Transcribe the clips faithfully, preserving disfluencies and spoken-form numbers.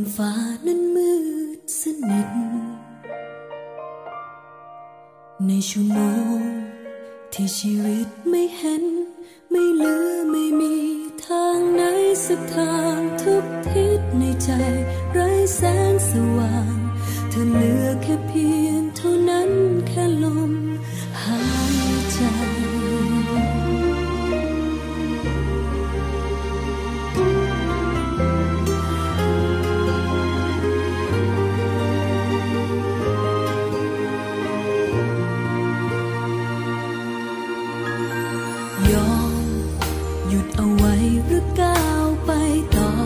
ฟ้านั้นมืดสนิทในชั่วโมงที่ชีวิตไม่เห็นไม่เหลือไม่มีทางไหนสักทางทุกทิศในใจไร้แสงสว่างเธอเหลือแค่เพียงเท่านั้นแค่ลมหายใจยอมหยุดเอาไว้หรือก้าวไปต่อ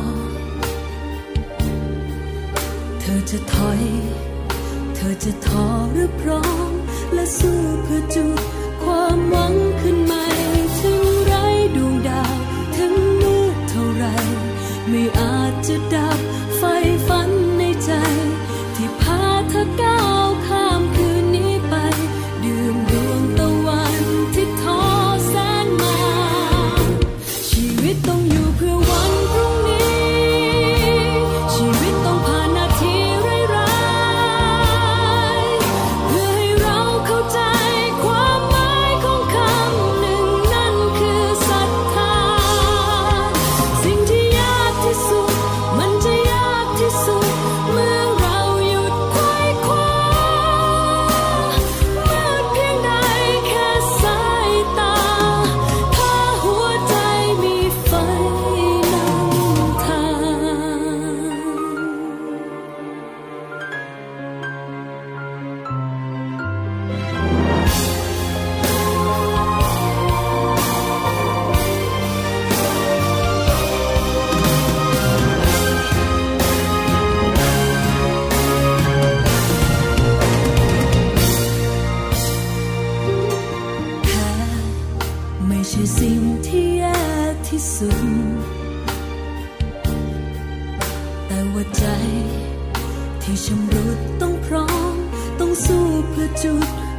เธอจะถอยเธอจะท้อหรือพร้อมและสู้เพื่อจุดความหวังขึ้นใหม่ถึงไร้ดวงดาวถึงมืดเท่าไรไม่อาจจะดับไฟฝันในใจที่พาเธอก้าวข้ามคืนนี้ไปดื่มดวงตะวันที่ท้อแสนมาชีวิตต้องอยู่เพื่อวันพรุ่งนี้ชีวิตต้องผ่านนาทีร้ายๆเพื่อให้เราเข้าใจความหมายของคำหนึ่งนั่นคือศรัทธาสิ่งที่ยากที่สุดมันจะยากที่สุดเมื่อเราหยุดไขว่คว้ามืดเพียงใดแค่สายตาถ้าหัวใจมีไฟนำทางแพ้ไม่ใช่สิ่งที่แย่ที่สุดแต่ว่าใจที่ชำรุดต้องพร้อมต้องสู้เพื่อจุด